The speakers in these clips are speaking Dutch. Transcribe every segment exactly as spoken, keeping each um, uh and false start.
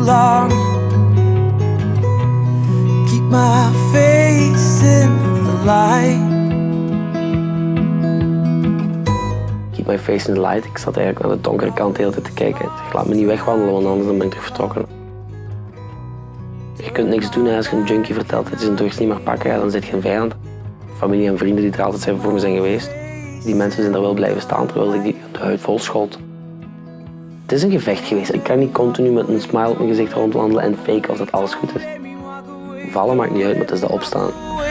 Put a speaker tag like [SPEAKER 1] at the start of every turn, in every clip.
[SPEAKER 1] long. Keep my face in the light.
[SPEAKER 2] Keep my face in the light. Ik zat eigenlijk naar de donkere kant de hele tijd te kijken. Ik zeg, laat me niet wegwandelen, want anders dan ben ik terug vertrokken. Je kunt niks doen als je een junkie vertelt dat je zijn drugs niet mag pakken, dan zit je een vijand. Familie en vrienden die er altijd zijn voor me zijn geweest, die mensen zijn er wel blijven staan terwijl ik die de huid vol schold. Het is een gevecht geweest. Ik kan niet continu met een smile op mijn gezicht rondwandelen en faken als dat alles goed is. Vallen maakt niet uit, maar het is de opstaan.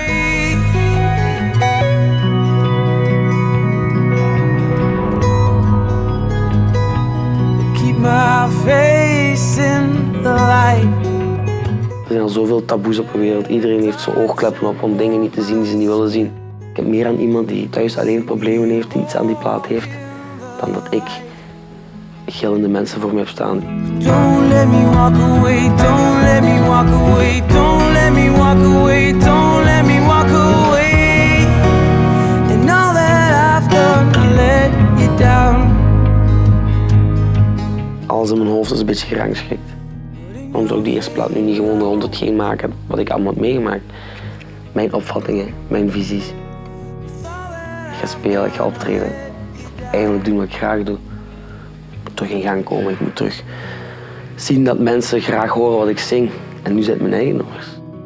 [SPEAKER 1] Keep my face in the light.
[SPEAKER 2] Er zijn al zoveel taboes op de wereld. Iedereen heeft zijn oogkleppen op om dingen niet te zien die ze niet willen zien. Ik heb meer aan iemand die thuis alleen problemen heeft, die iets aan die plaat heeft, dan dat ik gillende mensen voor me heb staan.
[SPEAKER 1] Don't let me walk away, don't let me walk away, don't let me walk away, don't let me walk away. And all that I've done to let you down.
[SPEAKER 2] Alles in mijn hoofd is een beetje gerangschikt. Waarom zou ik die eerste plaat nu niet gewoon rond hetgeen maken wat ik allemaal heb meegemaakt? Mijn opvattingen, mijn visies. Ik ga spelen, ik ga optreden. Eindelijk doen wat ik graag doe. Ik moet terug in gang komen, ik moet terug zien dat mensen graag horen wat ik zing. En nu zijn het mijn eigen nummers.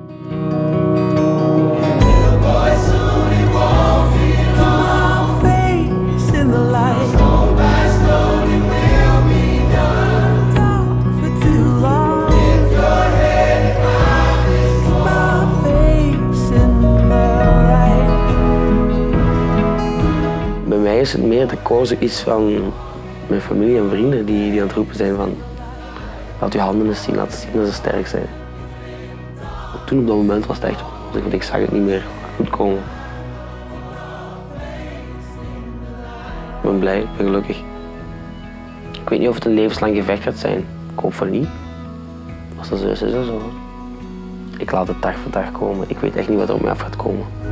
[SPEAKER 2] Bij mij is het meer de koze iets van mijn familie en vrienden die, die aan het roepen zijn van laat je handen eens zien, laat zien dat ze sterk zijn. Toen op dat moment was het echt onnodig, want ik zag het niet meer goed komen. Ik ben blij, ik ben gelukkig. Ik weet niet of het een levenslang gevecht gaat zijn. Ik hoop van niet. Als dat zo is, is dat zo. Ik laat het dag voor dag komen. Ik weet echt niet wat er op mij af gaat komen.